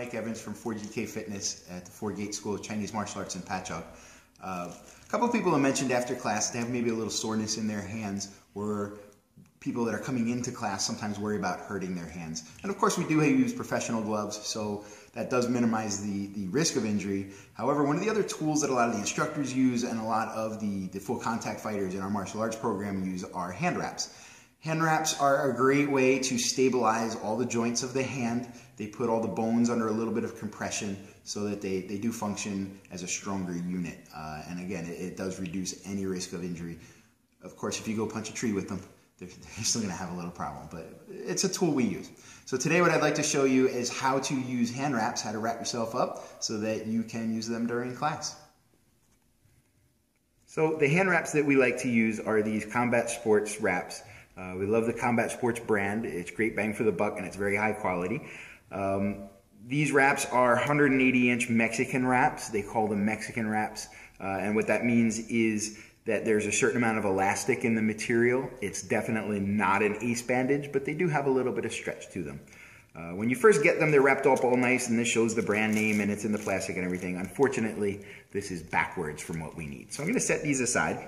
Mike Evans from 4GK Fitness at the 4-Gate School of Chinese Martial Arts in Patchogue. A couple of people have mentioned after class they have maybe a little soreness in their hands, or people that are coming into class sometimes worry about hurting their hands. And of course we do use professional gloves, so that does minimize the risk of injury. However, one of the other tools that a lot of the instructors use and a lot of the full contact fighters in our martial arts program use are hand wraps. Hand wraps are a great way to stabilize all the joints of the hand. They put all the bones under a little bit of compression so that they do function as a stronger unit. And again, it does reduce any risk of injury. Of course, if you go punch a tree with them, they're still going to have a little problem, but it's a tool we use. So today what I'd like to show you is how to use hand wraps, how to wrap yourself up so that you can use them during class. So the hand wraps that we like to use are these Combat Sports wraps. We love the Combat Sports brand. It's great bang for the buck and it's very high quality. These wraps are 180-inch Mexican wraps. They call them Mexican wraps. And what that means is that there's a certain amount of elastic in the material. It's definitely not an ace bandage, but they do have a little bit of stretch to them. When you first get them, they're wrapped up all nice, and this shows the brand name, and it's in the plastic and everything. Unfortunately, this is backwards from what we need. So I'm going to set these aside.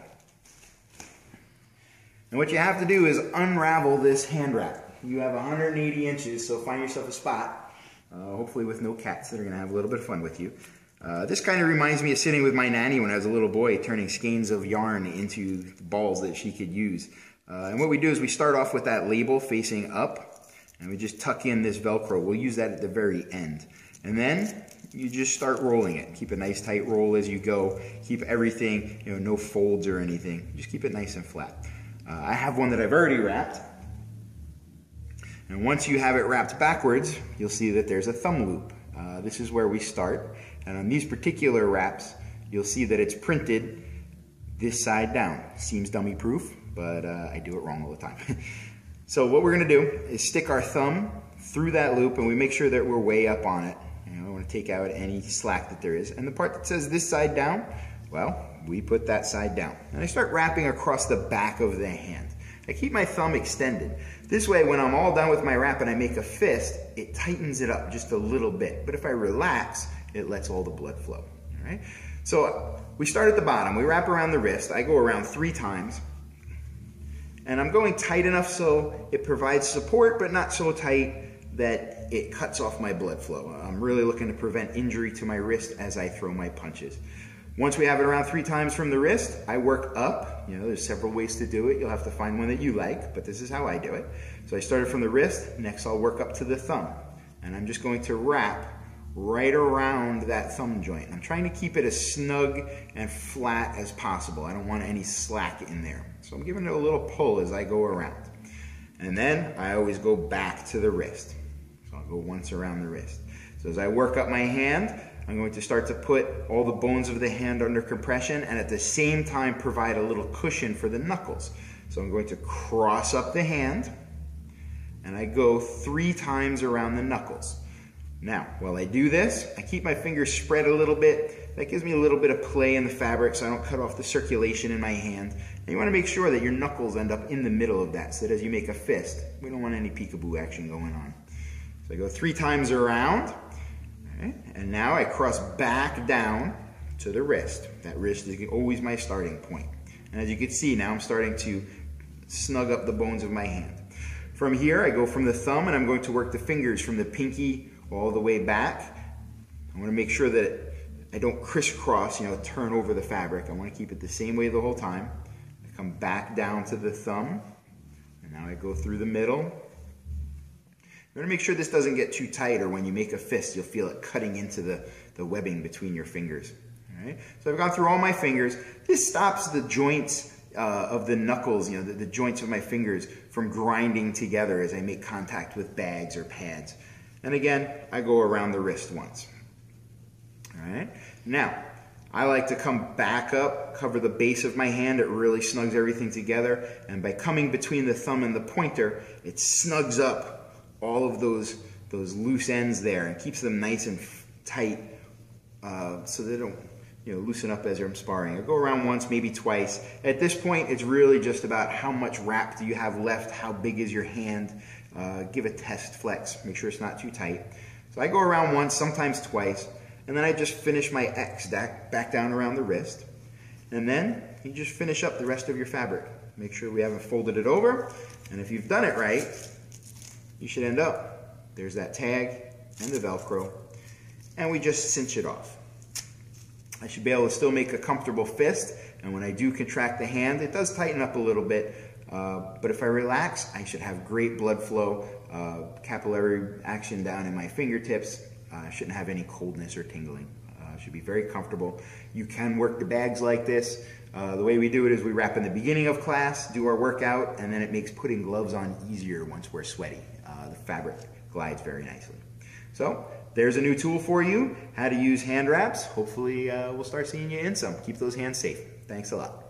And what you have to do is unravel this hand wrap. You have 180 inches, so find yourself a spot, hopefully with no cats that are going to have a little bit of fun with you. This kind of reminds me of sitting with my nanny when I was a little boy, turning skeins of yarn into balls that she could use. And what we do is we start off with that label facing up, and we just tuck in this Velcro. We'll use that at the very end. And then you just start rolling it. Keep a nice tight roll as you go. Keep everything, no folds or anything. Just keep it nice and flat. I have one that I've already wrapped. And once you have it wrapped backwards, you'll see that there's a thumb loop. This is where we start. And on these particular wraps, you'll see that it's printed this side down. Seems dummy proof, but I do it wrong all the time. So what we're gonna do is stick our thumb through that loop, and we make sure that we're way up on it. I wanna take out any slack that there is. And the part that says this side down, well, we put that side down. And I start wrapping across the back of the hand. I keep my thumb extended. This way, when I'm all done with my wrap and I make a fist, it tightens it up just a little bit. But if I relax, it lets all the blood flow. All right? So we start at the bottom. We wrap around the wrist. I go around 3 times. And I'm going tight enough so it provides support, but not so tight that it cuts off my blood flow. I'm really looking to prevent injury to my wrist as I throw my punches. Once we have it around 3 times from the wrist, I work up. There's several ways to do it. You'll have to find one that you like, but this is how I do it. So I started from the wrist. Next, I'll work up to the thumb. And I'm just going to wrap right around that thumb joint. I'm trying to keep it as snug and flat as possible. I don't want any slack in there. So I'm giving it a little pull as I go around. And then I always go back to the wrist. So I'll go once around the wrist. So as I work up my hand, I'm going to start to put all the bones of the hand under compression and at the same time provide a little cushion for the knuckles. So I'm going to cross up the hand and I go 3 times around the knuckles. Now, while I do this, I keep my fingers spread a little bit. That gives me a little bit of play in the fabric so I don't cut off the circulation in my hand. And you want to make sure that your knuckles end up in the middle of that so that as you make a fist, we don't want any peekaboo action going on. So I go 3 times around. Okay. And now I cross back down to the wrist. That wrist is always my starting point. And as you can see, now I'm starting to snug up the bones of my hand. From here, I go from the thumb and I'm going to work the fingers from the pinky all the way back. I want to make sure that I don't crisscross, turn over the fabric. I want to keep it the same way the whole time. I come back down to the thumb, and now I go through the middle. You want to make sure this doesn't get too tight, or when you make a fist, you'll feel it cutting into the webbing between your fingers. All right? So I've gone through all my fingers. This stops the joints of the knuckles, the joints of my fingers from grinding together as I make contact with bags or pads. And again, I go around the wrist once. All right? Now, I like to come back up, cover the base of my hand. It really snugs everything together. And by coming between the thumb and the pointer, it snugs up all of those loose ends there and keeps them nice and tight so they don't loosen up as I'm sparring. I go around once, maybe twice. At this point, it's really just about how much wrap do you have left, how big is your hand. Give a test flex, make sure it's not too tight. So I go around once, sometimes twice, and then I just finish my X back down around the wrist. And then you just finish up the rest of your fabric. Make sure we haven't folded it over, and if you've done it right, you should end up. There's that tag and the Velcro, and we just cinch it off. I should be able to still make a comfortable fist, and when I do contract the hand, it does tighten up a little bit, but if I relax, I should have great blood flow, capillary action down in my fingertips. I shouldn't have any coldness or tingling. Should be very comfortable. You can work the bags like this. The way we do it is we wrap in the beginning of class, do our workout, and then it makes putting gloves on easier once we're sweaty. The fabric glides very nicely. So there's a new tool for you, how to use hand wraps. Hopefully we'll start seeing you in some. Keep those hands safe. Thanks a lot.